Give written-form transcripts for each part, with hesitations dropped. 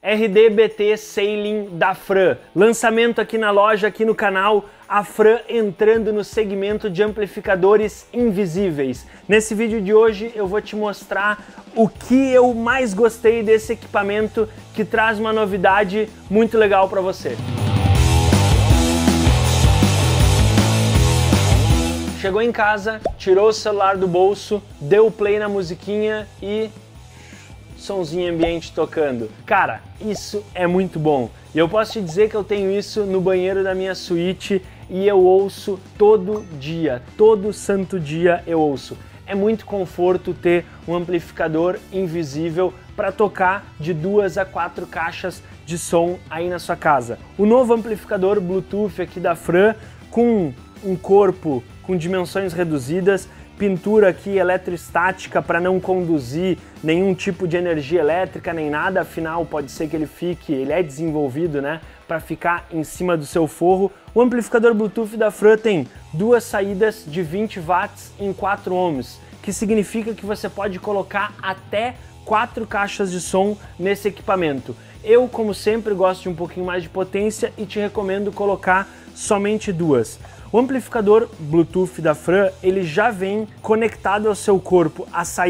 RD-BT Sailing da Fran. Lançamento aqui na loja, aqui no canal, a Fran entrando no segmento de amplificadores invisíveis. Nesse vídeo de hoje eu vou te mostrar o que eu mais gostei desse equipamento que traz uma novidade muito legal para você. Chegou em casa, tirou o celular do bolso, deu play na musiquinha e sonzinho ambiente tocando. Cara, isso é muito bom. E eu posso te dizer que eu tenho isso no banheiro da minha suíte e eu ouço todo dia, todo santo dia eu ouço. É muito conforto ter um amplificador invisível para tocar de 2 a 4 caixas de som aí na sua casa. O novo amplificador Bluetooth aqui da Fran, com um corpo com dimensões reduzidas, pintura aqui eletrostática para não conduzir nenhum tipo de energia elétrica nem nada, afinal pode ser que ele é desenvolvido, né, para ficar em cima do seu forro. O amplificador Bluetooth da Fran tem duas saídas de 20 watts em 4 ohms, que significa que você pode colocar até 4 caixas de som nesse equipamento. Eu, como sempre, gosto de um pouquinho mais de potência e te recomendo colocar somente 2. O amplificador Bluetooth da Fran, ele já vem conectado ao seu corpo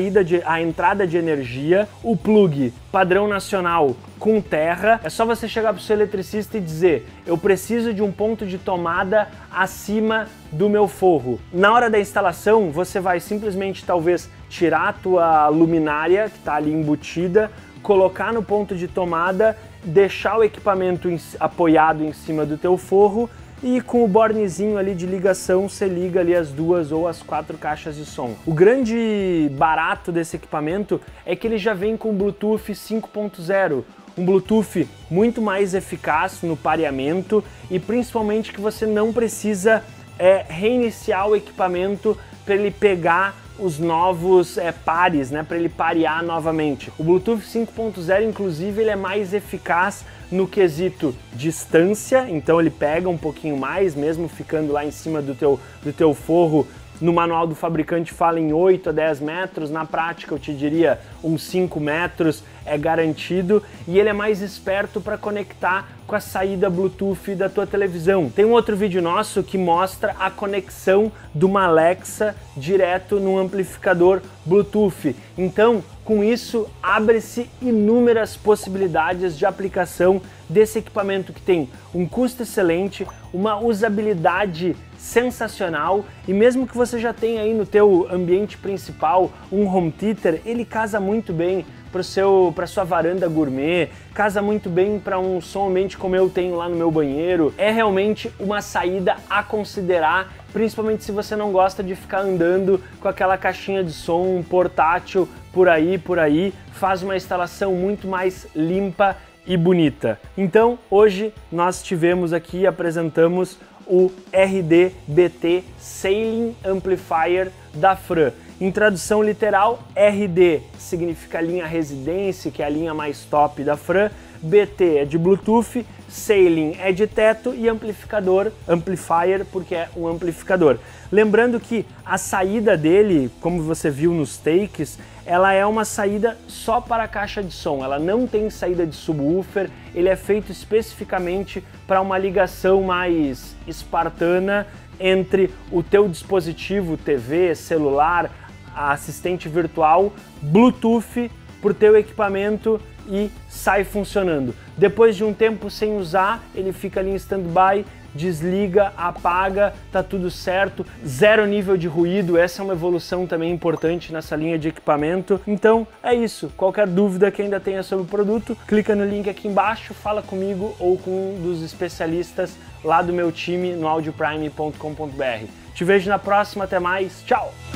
a entrada de energia, o plug padrão nacional com terra. É só você chegar para o seu eletricista e dizer: eu preciso de um ponto de tomada acima do meu forro. Na hora da instalação, você vai simplesmente talvez tirar a tua luminária que está ali embutida, colocar no ponto de tomada, deixar o equipamento apoiado em cima do teu forro e com o bornezinho ali de ligação você liga ali as 2 ou as 4 caixas de som. O grande barato desse equipamento é que ele já vem com Bluetooth 5.0, um Bluetooth muito mais eficaz no pareamento e principalmente que você não precisa reiniciar o equipamento para ele pegar os novos pares, né, para ele parear novamente. O Bluetooth 5.0, inclusive, ele é mais eficaz no quesito distância, então ele pega um pouquinho mais, mesmo ficando lá em cima do teu forro. No manual do fabricante fala em 8 a 10 metros, na prática eu te diria uns 5 metros é garantido, e ele é mais esperto para conectar com a saída Bluetooth da tua televisão. Tem um outro vídeo nosso que mostra a conexão de uma Alexa direto num amplificador Bluetooth. Então, com isso, abre-se inúmeras possibilidades de aplicação desse equipamento que tem um custo excelente, uma usabilidade sensacional, e mesmo que você já tenha aí no teu ambiente principal um home theater, ele casa muito bem para sua varanda gourmet, casa muito bem para um som ambiente como eu tenho lá no meu banheiro. É realmente uma saída a considerar, principalmente se você não gosta de ficar andando com aquela caixinha de som portátil por aí, faz uma instalação muito mais limpa e bonita. Então, hoje nós apresentamos o RD-BT Sailing Amplifier da Fran. Em tradução literal, RD significa linha residência, que é a linha mais top da Fran, BT é de Bluetooth, Sailing é de teto e amplifier porque é um amplificador. Lembrando que a saída dele, como você viu nos takes, ela é uma saída só para a caixa de som, ela não tem saída de subwoofer, ele é feito especificamente para uma ligação mais espartana entre o teu dispositivo, TV, celular, assistente virtual, Bluetooth para o teu equipamento e sai funcionando. Depois de um tempo sem usar, ele fica ali em stand-by, desliga, apaga, tá tudo certo, zero nível de ruído. Essa é uma evolução também importante nessa linha de equipamento. Então é isso, qualquer dúvida que ainda tenha sobre o produto, clica no link aqui embaixo, fala comigo ou com um dos especialistas lá do meu time no audioprime.com.br. Te vejo na próxima, até mais, tchau!